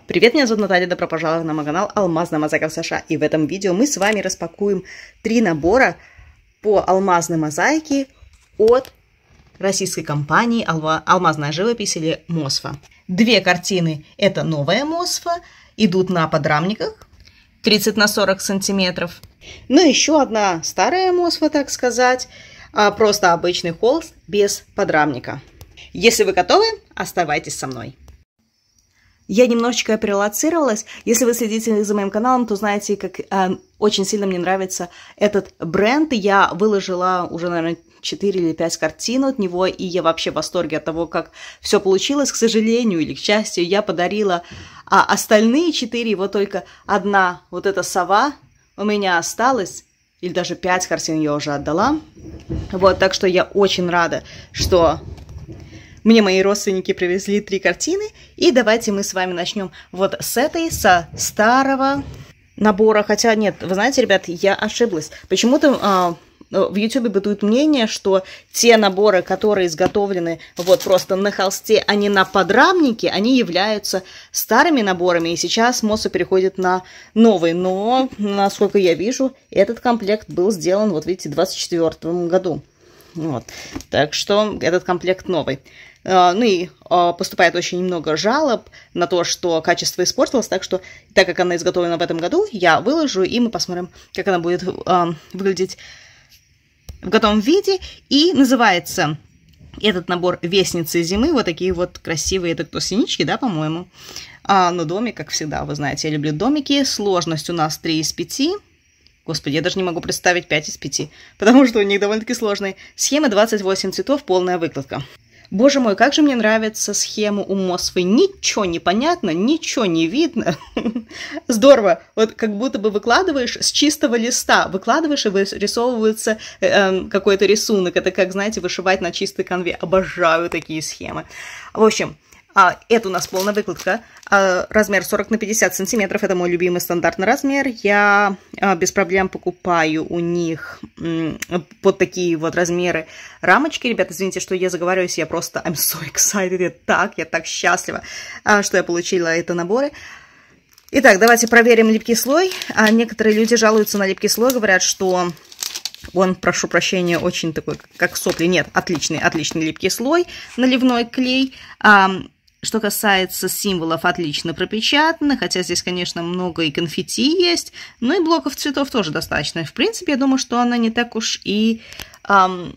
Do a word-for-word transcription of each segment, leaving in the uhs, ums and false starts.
Привет, меня зовут Наталья, добро пожаловать на мой канал Алмазная мозаика в США. И в этом видео мы с вами распакуем три набора по алмазной мозаике от российской компании Алмазная живопись или Мосфа. Две картины — это новая Мосфа, идут на подрамниках тридцать на сорок сантиметров. Ну еще одна старая Мосфа, так сказать, просто обычный холст без подрамника. Если вы готовы, оставайтесь со мной. Я немножечко прелоцировалась. Если вы следите за моим каналом, то знаете, как э, очень сильно мне нравится этот бренд. Я выложила уже, наверное, четыре или пять картин от него, и я вообще в восторге от того, как все получилось. К сожалению или к счастью, я подарила а остальные четыре, вот только одна, вот эта сова, у меня осталась. Или даже пять картин я уже отдала. Вот, так что я очень рада, что мне мои родственники привезли три картины, и давайте мы с вами начнем вот с этой, со старого набора. Хотя нет, вы знаете, ребят, я ошиблась. Почему-то а, в YouTube бытует мнение, что те наборы, которые изготовлены вот просто на холсте, а не на подрамнике, они являются старыми наборами, и сейчас Мосфа переходит на новый. Но, насколько я вижу, этот комплект был сделан, вот видите, в двадцать четвёртом году. Вот. Так что этот комплект новый. Ну и поступает очень много жалоб на то, что качество испортилось, так что, так как она изготовлена в этом году, я выложу, и мы посмотрим, как она будет выглядеть в готовом виде. И называется этот набор «Вестницы зимы». Вот такие вот красивые, это кто, синички, да, по-моему? А, ну, домик, как всегда, вы знаете, я люблю домики. Сложность у нас три из пяти. Господи, я даже не могу представить пять из пяти, потому что у них довольно-таки сложные. Схемы двадцать восемь цветов, полная выкладка. Боже мой, как же мне нравится схема у Мосфы. Ничего не понятно, ничего не видно. Здорово. Вот как будто бы выкладываешь с чистого листа. Выкладываешь, и вырисовывается э, какой-то рисунок. Это как, знаете, вышивать на чистой канве. Обожаю такие схемы. В общем, а, это у нас полная выкладка. А, размер сорок на пятьдесят сантиметров. Это мой любимый стандартный размер. Я а, без проблем покупаю у них м, под такие вот размеры рамочки. Ребята, извините, что я заговариваюсь. Я просто I'm so excited. Я так, я так счастлива, а, что я получила эти наборы. Итак, давайте проверим липкий слой. А, некоторые люди жалуются на липкий слой. Говорят, что он, прошу прощения, очень такой, как сопли. Нет, отличный, отличный липкий слой. Наливной клей. А, Что касается символов, отлично пропечатано, хотя здесь, конечно, много и конфетти есть, но и блоков цветов тоже достаточно. В принципе, я думаю, что она не так уж и эм,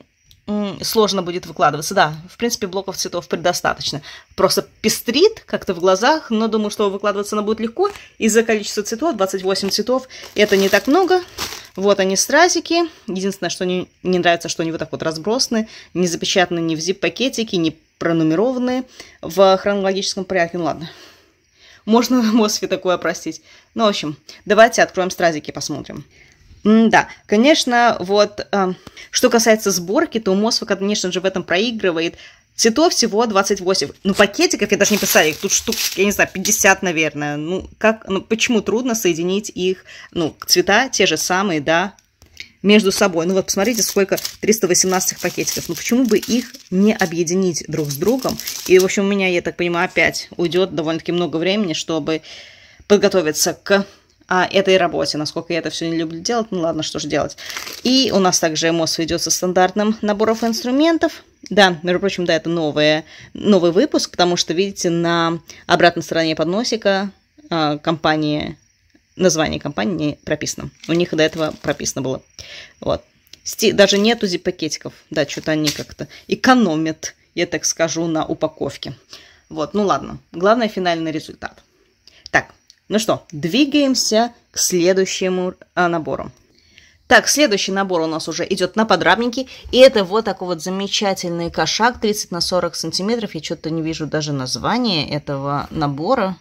сложно будет выкладываться. Да, в принципе, блоков цветов предостаточно. Просто пестрит как-то в глазах, но думаю, что выкладываться она будет легко. Из-за количества цветов, двадцать восемь цветов, это не так много. Вот они, стразики. Единственное, что не, не нравится, что они вот так вот разбросаны, не запечатаны ни в зип-пакетике, ни пронумерованные в хронологическом порядке. Ну ладно, можно в Мосфе такое простить. Ну, в общем, давайте откроем стразики, посмотрим. М да, конечно, вот, э, что касается сборки, то Мосфа, конечно же, в этом проигрывает. Цветов всего двадцать восемь. Ну, пакетиков я даже не представляю, их тут штук, я не знаю, пятьдесят, наверное. Ну, как, ну, почему трудно соединить их, ну, цвета те же самые, да, между собой. Ну вот посмотрите, сколько триста восемнадцать пакетиков. Ну почему бы их не объединить друг с другом? И, в общем, у меня, я так понимаю, опять уйдет довольно-таки много времени, чтобы подготовиться к а, этой работе. Насколько я это все не люблю делать, ну ладно, что же делать. И у нас также Мосфа идет со стандартным набором инструментов. Да, между прочим, да, это новое, новый выпуск, потому что, видите, на обратной стороне подносика а, компания... Название компании не прописано. У них до этого прописано было. Вот. Даже нету зип-пакетиков. Да, что-то они как-то экономят, я так скажу, на упаковке. Вот, ну ладно. Главное, финальный результат. Так, ну что, двигаемся к следующему а, набору. Так, следующий набор у нас уже идет на подрамнике. И это вот такой вот замечательный кошак тридцать на сорок сантиметров. Я что-то не вижу даже названия этого набора.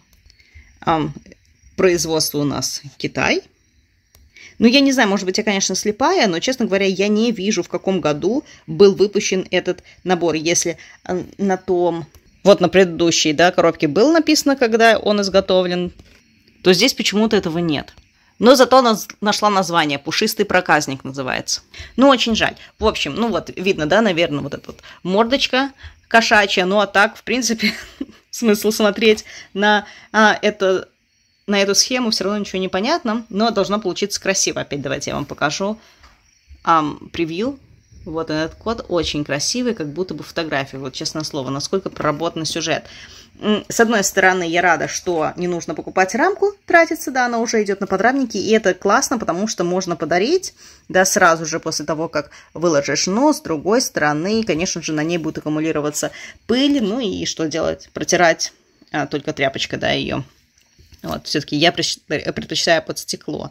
Производство у нас Китай. Ну, я не знаю, может быть, я, конечно, слепая, но, честно говоря, я не вижу, в каком году был выпущен этот набор. Если на том, вот на предыдущей, да, коробке было написано, когда он изготовлен, то здесь почему-то этого нет. Но зато нашла название. «Пушистый проказник» называется. Ну, очень жаль. В общем, ну вот, видно, да, наверное, вот эта вот мордочка, кошачья. Ну, а так, в принципе, смысл смотреть на, а, это, на эту схему все равно ничего не понятно, но должно получиться красиво. Опять давайте я вам покажу um, превью. Вот этот код очень красивый, как будто бы фотография. Вот честное слово, насколько проработан сюжет. С одной стороны, я рада, что не нужно покупать рамку, тратиться, да, она уже идет на подрамники, и это классно, потому что можно подарить, да, сразу же после того, как выложишь. Но с другой стороны, конечно же, на ней будет аккумулироваться пыль, ну и что делать? Протирать а, только тряпочкой, да, ее. Вот, все-таки я предпочитаю под стекло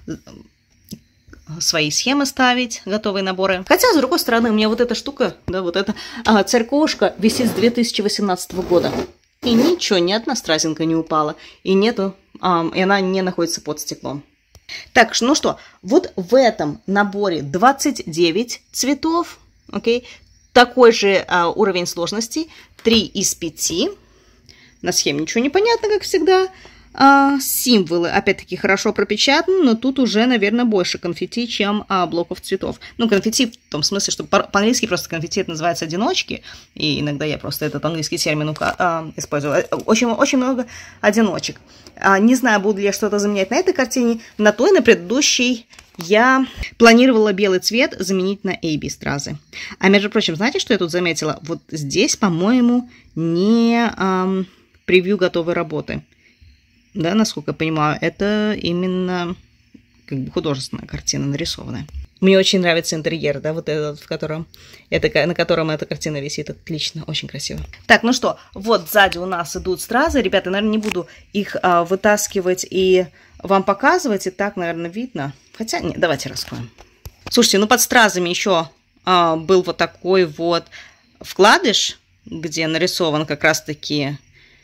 свои схемы ставить, готовые наборы. Хотя, с другой стороны, у меня вот эта штука, да, вот эта а, церковушка висит с две тысячи восемнадцатого года. И ничего, ни одна стразинка не упала. И нету, а, и она не находится под стеклом. Так, ну что, вот в этом наборе двадцать девять цветов, окей, такой же а, уровень сложности, три из пяти. На схеме ничего не понятно, как всегда. А, символы, опять-таки, хорошо пропечатаны, но тут уже, наверное, больше конфетти, чем а, блоков цветов. Ну, конфетти в том смысле, что по-английски просто конфетти это называется одиночки, и иногда я просто этот английский термин а, использую. Очень, очень много одиночек. А, не знаю, буду ли я что-то заменять на этой картине, на той, на предыдущей я планировала белый цвет заменить на эй би-стразы. А, между прочим, знаете, что я тут заметила? Вот здесь, по-моему, не а, превью готовой работы. Да, насколько я понимаю, это именно как бы художественная картина, нарисованная. Мне очень нравится интерьер, да, вот этот, в котором, это, на котором эта картина висит. Отлично, очень красиво. Так, ну что, вот сзади у нас идут стразы. Ребята, наверное, не буду их а, вытаскивать и вам показывать. И так, наверное, видно. Хотя, нет, давайте раскроем. Слушайте, ну под стразами еще а, был вот такой вот вкладыш, где нарисован как раз-таки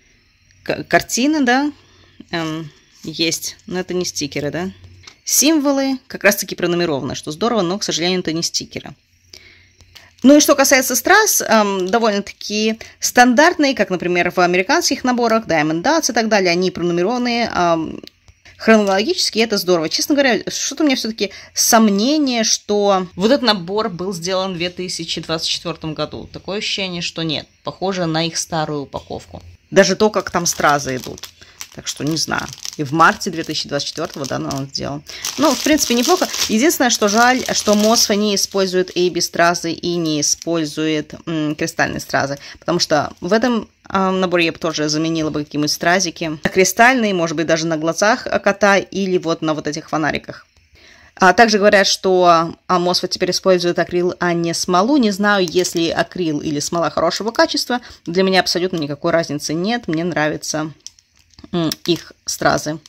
картина, да, Эм, есть, но это не стикеры, да? Символы как раз-таки пронумерованы, что здорово, но, к сожалению, это не стикеры. Ну и что касается страз, эм, довольно-таки стандартные, как, например, в американских наборах, Diamond Dots и так далее, они пронумерованы эм, хронологически, и это здорово. Честно говоря, что-то у меня все-таки сомнение, что вот этот набор был сделан в две тысячи двадцать четвёртом году. Такое ощущение, что нет, похоже на их старую упаковку. Даже то, как там стразы идут. Так что не знаю. И в марте две тысячи двадцать четвёртого, да, он сделал. Ну, в принципе, неплохо. Единственное, что жаль, что Мосфа не использует эй би-стразы и не использует м, кристальные стразы. Потому что в этом э, наборе я бы тоже заменила бы какие-нибудь стразики. Кристальные, может быть, даже на глазах кота или вот на вот этих фонариках. А также говорят, что Мосфа теперь использует акрил, а не смолу. Не знаю, если акрил или смола хорошего качества. Для меня абсолютно никакой разницы нет. Мне нравится их стразы,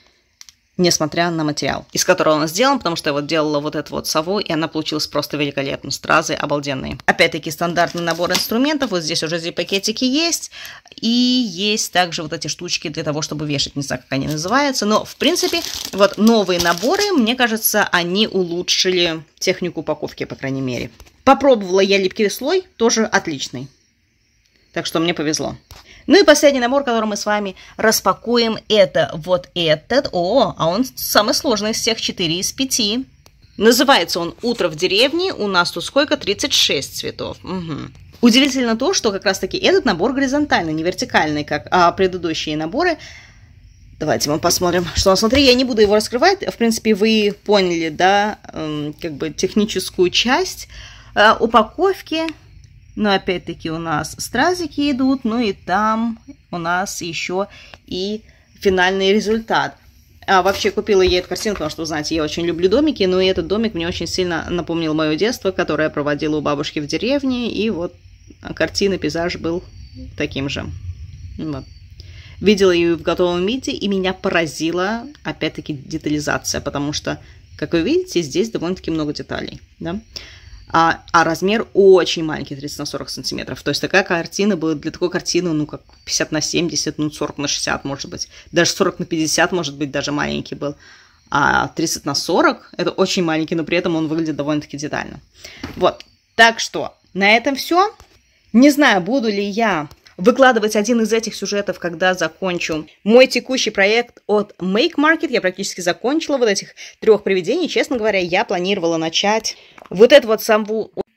несмотря на материал, из которого он сделан, потому что я вот делала вот эту вот сову, и она получилась просто великолепно. Стразы обалденные. Опять-таки стандартный набор инструментов. Вот здесь уже эти пакетики есть. И есть также вот эти штучки для того, чтобы вешать. Не знаю, как они называются. Но, в принципе, вот новые наборы, мне кажется, они улучшили технику упаковки, по крайней мере. Попробовала я липкий слой, тоже отличный. Так что мне повезло. Ну и последний набор, который мы с вами распакуем, это вот этот. О, а он самый сложный из всех, четыре из пяти. Называется он «Утро в деревне». У нас тут сколько? тридцать шесть цветов. Угу. Удивительно то, что как раз-таки этот набор горизонтальный, не вертикальный, как а, предыдущие наборы. Давайте мы посмотрим, что у нас внутри. Я не буду его раскрывать. В принципе, вы поняли, да, эм, как бы техническую часть э, упаковки. Но опять-таки у нас стразики идут, ну и там у нас еще и финальный результат. А вообще купила я эту картину, потому что, знаете, я очень люблю домики, но и этот домик мне очень сильно напомнил мое детство, которое я проводила у бабушки в деревне, и вот картина, пейзаж был таким же. Вот. Видела ее в готовом виде, и меня поразила, опять-таки, детализация, потому что, как вы видите, здесь довольно-таки много деталей, да? А, а размер очень маленький, тридцать на сорок сантиметров. То есть такая картина была, для такой картины, ну, как пятьдесят на семьдесят, ну, сорок на шестьдесят, может быть. Даже сорок на пятьдесят, может быть, даже маленький был. А тридцать на сорок, это очень маленький, но при этом он выглядит довольно-таки детально. Вот, так что на этом все. Не знаю, буду ли я выкладывать один из этих сюжетов, когда закончу мой текущий проект от Make Market. Я практически закончила вот этих трех привидений. Честно говоря, я планировала начать вот эту вот саму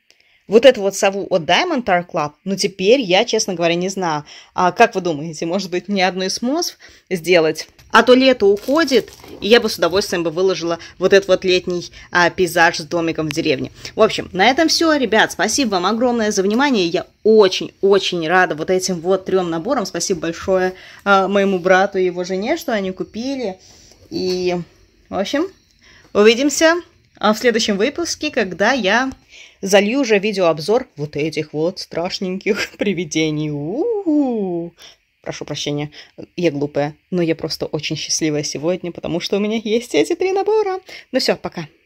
вот эту вот сову от Diamond Art Club, ну теперь я, честно говоря, не знаю. А как вы думаете, может быть, мне одну из смосв сделать? А то лето уходит, и я бы с удовольствием бы выложила вот этот вот летний а, пейзаж с домиком в деревне. В общем, на этом все, ребят. Спасибо вам огромное за внимание. Я очень-очень рада вот этим вот трем наборам. Спасибо большое а, моему брату и его жене, что они купили. И, в общем, увидимся в следующем выпуске, когда я залью уже видеообзор вот этих вот страшненьких привидений. У-у-у. Прошу прощения, я глупая, но я просто очень счастливая сегодня, потому что у меня есть эти три набора. Ну все, пока.